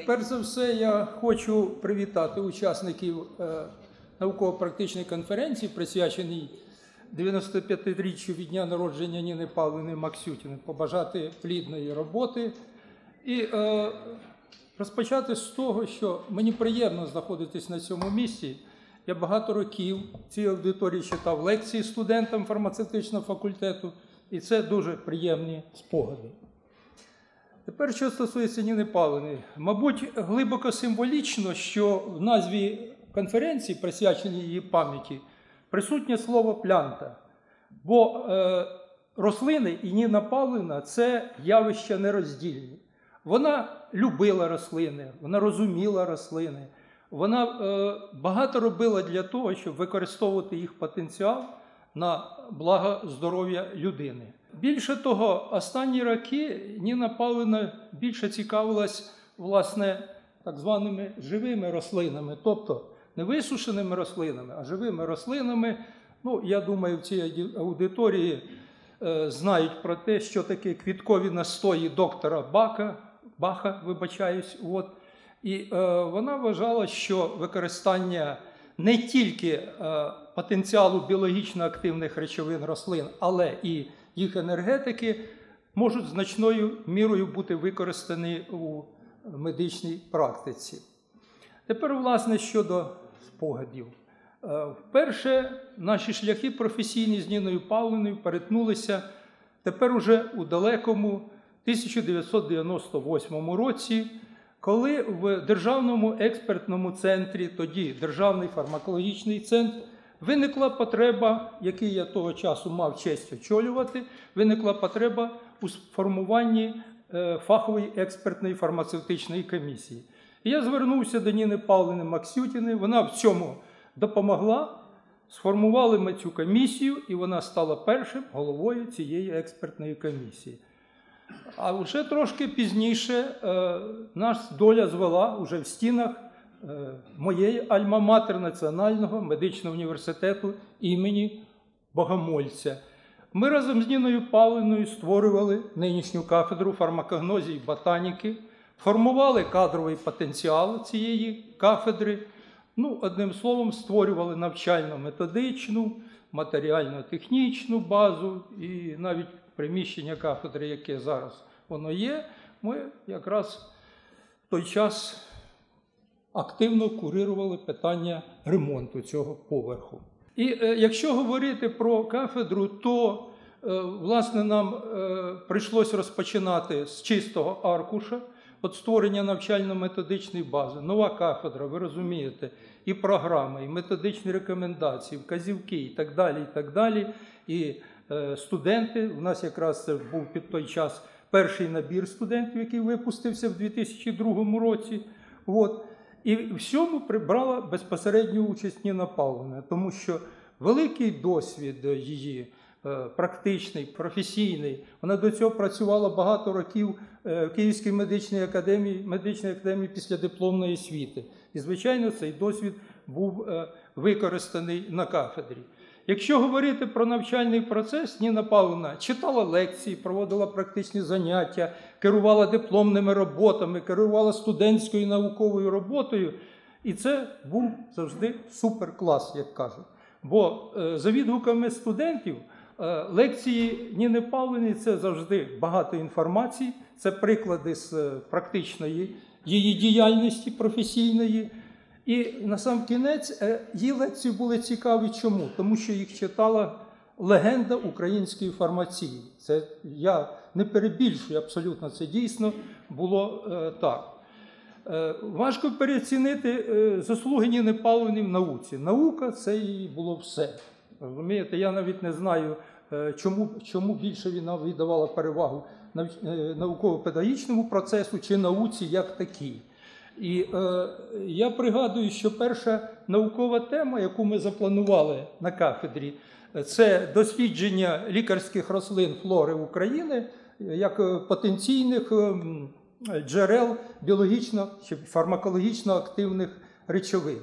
Перш за все, я хочу привітати учасників науково-практичної конференції, присвяченій 95-річчю від дня народження Ніни Павлівни Максютіної, побажати плідної роботи і розпочати з того, що мені приємно знаходитись на цьому місці. Я багато років в цій аудиторії читав лекції студентам фармацевтичного факультету, і це дуже приємні спогади. Тепер, що стосується Ніни Павлівни. Мабуть, глибоко символічно, що в назві конференції, присвяченій її пам'яті, присутнє слово «плянта». Бо рослини і Ніна Павлівна – це явища нероздільні. Вона любила рослини, вона розуміла рослини, вона багато робила для того, щоб використовувати їх потенціал на благо здоров'я людини. Більше того, останні роки Ніна Павлівна більше цікавилась, власне, так званими живими рослинами, тобто не висушеними рослинами, а живими рослинами. Ну, я думаю, в цій аудиторії знають про те, що таке квіткові настої доктора Баха, І вона вважала, що використання не тільки потенціалу біологічно активних речовин рослин, але і їх енергетики можуть значною мірою бути використані у медичній практиці. Тепер, власне, щодо спогадів. Вперше наші шляхи професійні з Ніною Павлівною перетнулися тепер уже у далекому 1998 році, коли в Державному експертному центрі, тоді Державний фармакологічний центр, виникла потреба, який я того часу мав честь очолювати, виникла потреба у сформуванні фахової експертної фармацевтичної комісії. І я звернувся до Ніни Павлівни Максютіної, вона в цьому допомогла, сформували ми цю комісію, і вона стала першим головою цієї експертної комісії. А вже трошки пізніше нас доля звела уже в стінах моєї альма-матер Національного медичного університету імені Богомольця. Ми разом з Ніною Павлівною створювали нинішню кафедру фармакогнозії і ботаніки, формували кадровий потенціал цієї кафедри, одним словом, створювали навчально-методичну, матеріально-технічну базу і навіть приміщення кафедри, яке зараз воно є, ми якраз в той час активно курирували питання ремонту цього поверху. І якщо говорити про кафедру, то, власне, нам прийшлось розпочинати з чистого аркуша, от створення навчально-методичної бази, нова кафедра, ви розумієте, і програми, і методичні рекомендації, вказівки і так далі, і так далі. І студенти, у нас якраз це був під той час перший набір студентів, який випустився в 2002 році. І в цьому брала безпосередню участь Ніна Павлівна, тому що великий досвід її, практичний, професійний, вона до цього працювала багато років в Київській медичній академії післядипломної освіти. І, звичайно, цей досвід був використаний на кафедрі. Якщо говорити про навчальний процес, Ніна Павлівна читала лекції, проводила практичні заняття, керувала дипломними роботами, керувала студентською науковою роботою. І це був завжди суперклас, як кажуть. Бо за відгуками студентів, лекції Ніни Павлівни – це завжди багато інформації, це приклади з практичної її діяльності професійної. І насамкінець її лекції були цікаві чому? Тому що їх читала легенда української фармації. Це я не перебільшую абсолютно, це дійсно було так. Важко переоцінити заслуги Ніни Павлівни в науці. Наука – це її було все. Розумієте, я навіть не знаю, чому більше вона віддавала перевагу науково-педагогічному процесу чи науці як такій. І я пригадую, що перша наукова тема, яку ми запланували на кафедрі, це дослідження лікарських рослин флори України як потенційних джерел біологічно чи фармакологічно активних речовин.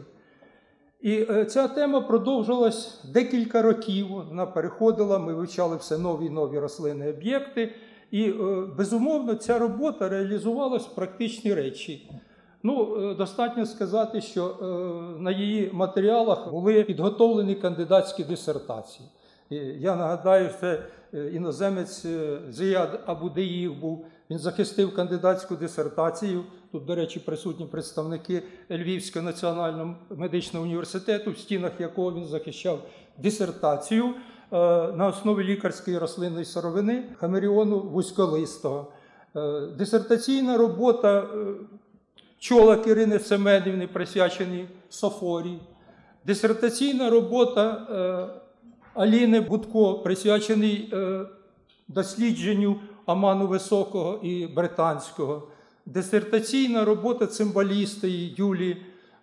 І ця тема продовжилась декілька років, вона переходила, ми вивчали все нові і нові рослинні об'єкти. І, безумовно, ця робота реалізувалась в практичні речі. Достатньо сказати, що на її матеріалах були підготовлені кандидатські дисертації. І я нагадаю, це іноземець Зияд Абудеїв був. Він захистив кандидатську дисертацію. Тут, до речі, присутні представники Львівського національного медичного університету, в стінах якого він захищав дисертацію на основі лікарської рослинної сировини хамелеону вузьколистого. Дисертаційна робота Чолак Ірини Семенівни, присвячений софорії. Дисертаційна робота Аліни Будко, присвячений дослідженню Аману Високого і Британського. Дисертаційна робота цимбалістої Юлії,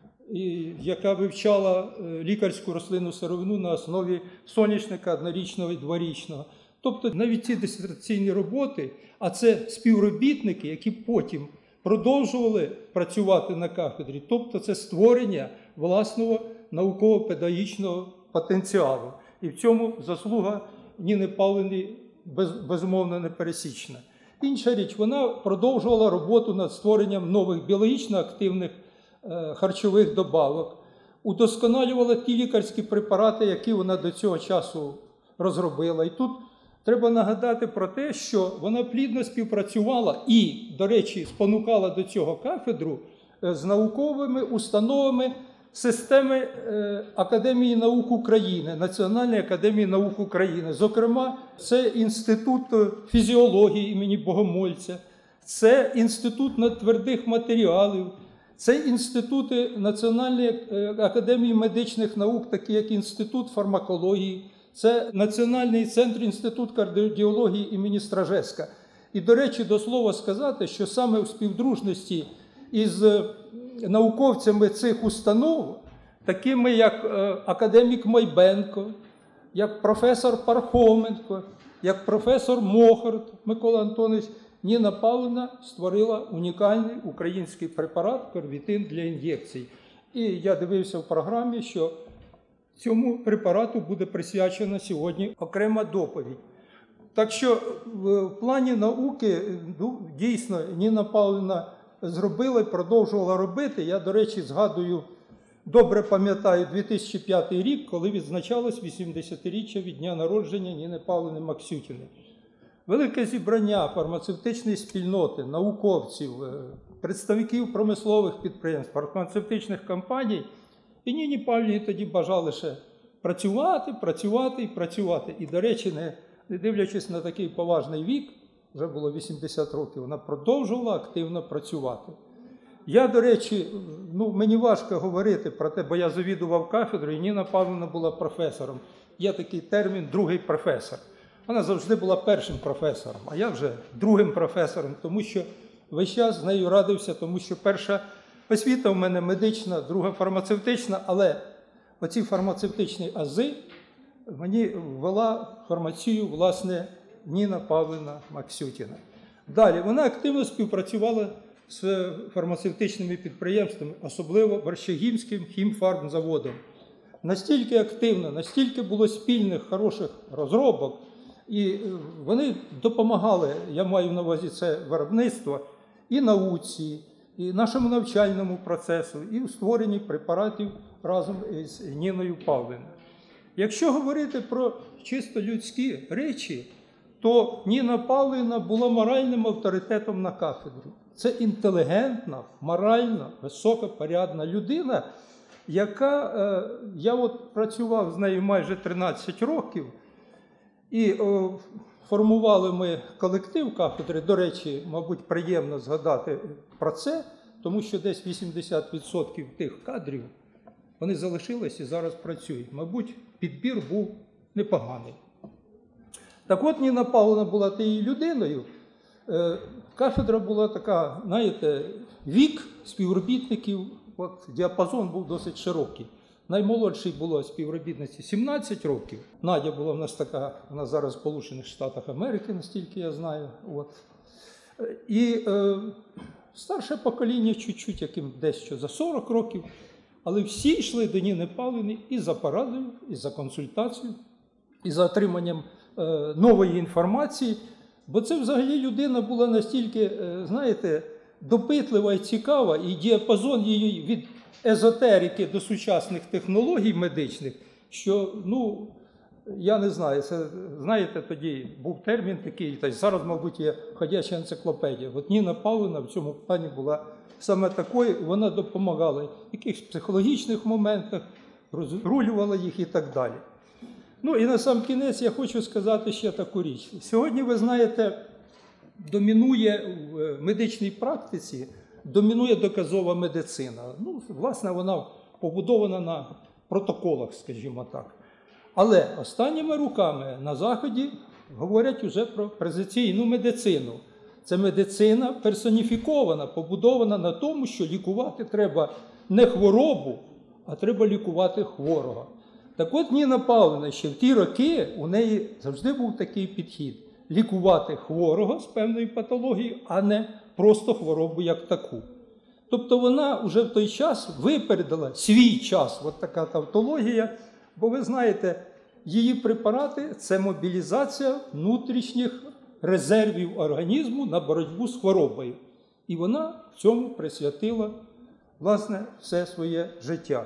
яка вивчала лікарську рослинну сировину на основі соняшника однорічного і дворічного. Тобто навіть ці дисертаційні роботи, а це співробітники, які потім продовжували працювати на кафедрі. Тобто це створення власного науково-педагогічного потенціалу. І в цьому заслуга Ніни Павлівни безумовно непересічна. Інша річ, вона продовжувала роботу над створенням нових біологічно активних харчових добавок, удосконалювала ті лікарські препарати, які вона до цього часу розробила. І тут треба нагадати про те, що вона плідно співпрацювала і, до речі, спонукала до цього кафедру з науковими установами системи Академії наук України, Національної академії наук України. Зокрема, це Інститут фізіології імені Богомольця, це Інститут надтвердих матеріалів, це інститути Національної академії медичних наук, такі як Інститут фармакології, це Національний центр Інститут кардіології імені Стражевська. І, до речі, до слова сказати, що саме в співдружності із науковцями цих установ, такими як академік Майбенко, як професор Пархоменко, як професор Мохорт Микола Антонович, Ніна Павлівна створила унікальний український препарат первітин для ін'єкцій. І я дивився в програмі, що цьому препарату буде присвячена сьогодні окрема доповідь. Так що в плані науки дійсно Ніна Павлівна зробила і продовжувала робити. Я, до речі, згадую, добре пам'ятаю 2005 рік, коли відзначалось 80-річчя від дня народження Ніни Павлівни Максютіної. Велике зібрання фармацевтичної спільноти, науковців, представників промислових підприємств, фармацевтичних компаній. І Ніні Павлівні тоді бажали ще працювати, працювати і працювати. І, до речі, не дивлячись на такий поважний вік, вже було 80 років, вона продовжувала активно працювати. Я, до речі, мені важко говорити про те, бо я завідував кафедрою, і Ніна Павлівна була професором. Є такий термін «другий професор». Вона завжди була першим професором, а я вже другим професором, тому що весь час з нею радився, тому що перша освіта в мене медична, друга фармацевтична, але оці фармацевтичні ази мені ввела фармацію, власне, Ніна Павлівна Максютіна. Далі, вона активно співпрацювала з фармацевтичними підприємствами, особливо Борщагівським хімфармзаводом. Настільки активно, настільки було спільних, хороших розробок, і вони допомагали, я маю на увазі це виробництво, і науці, і нашому навчальному процесу, і у створенні препаратів разом з Ніною Павлівною. Якщо говорити про чисто людські речі, то Ніна Павлівна була моральним авторитетом на кафедрі. Це інтелігентна, моральна, високопорядна людина, яка, я працював з нею майже 13 років, і формували ми колектив кафедри. До речі, мабуть, приємно згадати про це, тому що десь 80% тих кадрів, вони залишились і зараз працюють. Мабуть, підбір був непоганий. Так от, Ніна Павлівна була тією людиною. Кафедра була така, знаєте, вік співробітників, діапазон був досить широкий. Наймолодшій було співробітниці 17 років. Надя була в нас така, вона зараз в Сполучених Штатах Америки, настільки я знаю. І старше покоління чуть-чуть, яким дещо за 40 років, але всі йшли до Ніни Павлівни і за порадою, і за консультацією, і за отриманням нової інформації. Бо це взагалі людина була настільки, знаєте, допитлива і цікава, і діапазон її від езотерики до сучасних технологій медичних, що, ну, я не знаю, це, знаєте, тоді був термін такий, та й зараз, мабуть, є ходяча енциклопедія. От Ніна Павлівна в цьому плані була саме такою, вона допомагала в якихось психологічних моментах, розрулювала їх і так далі. Ну і на сам кінець я хочу сказати ще таку річ. Сьогодні, ви знаєте, домінує в медичній практиці, домінує доказова медицина. Ну, власне, вона побудована на протоколах, скажімо так. Але останніми роками на Заході говорять уже про презенційну медицину. Це медицина персоніфікована, побудована на тому, що лікувати треба не хворобу, а треба лікувати хворого. Так от Ніна Павлівна, ще в ті роки у неї завжди був такий підхід – лікувати хворого з певної патології, а не просто хворобу як таку. Тобто вона вже в той час випередила свій час, от така тавтологія, бо ви знаєте, її препарати – це мобілізація внутрішніх резервів організму на боротьбу з хворобою. І вона в цьому присвятила, власне, все своє життя.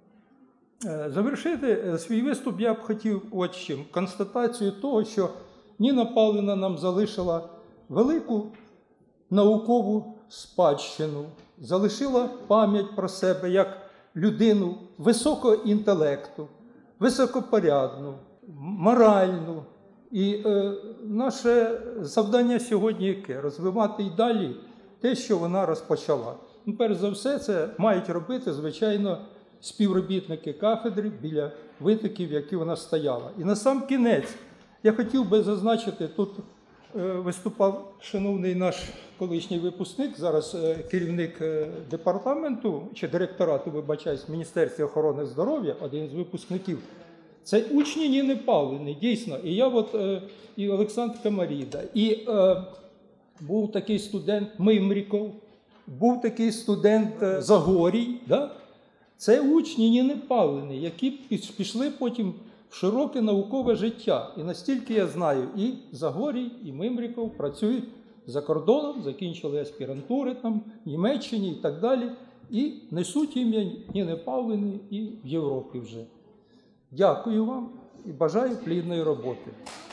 Завершити свій виступ я б хотів от чим. Констатацію того, що Ніна Павлівна нам залишила велику наукову спадщину, залишила пам'ять про себе як людину високого інтелекту, високопорядну, моральну. І наше завдання сьогодні яке? Розвивати і далі те, що вона розпочала. Ну, перш за все, це мають робити, звичайно, співробітники кафедри біля витоків, які вона стояла. І на сам кінець я хотів би зазначити, тут виступав шановний наш колишній випускник, зараз керівник департаменту, чи директорату, вибачаюсь, Міністерства охорони здоров'я, один з випускників. Це учні Ніни Павлівни, дійсно. І я от, і Олександр Камаріда, і був такий студент Мимріков, був такий студент Загорій, да? Це учні Ніни Павлівни, які пішли потім в широке наукове життя. І настільки я знаю, і Загорій, і Мимріков працюють за кордоном, закінчили аспірантури там, в Німеччині і так далі, і несуть ім'я Ніни Павлівни і в Європі вже. Дякую вам і бажаю плідної роботи.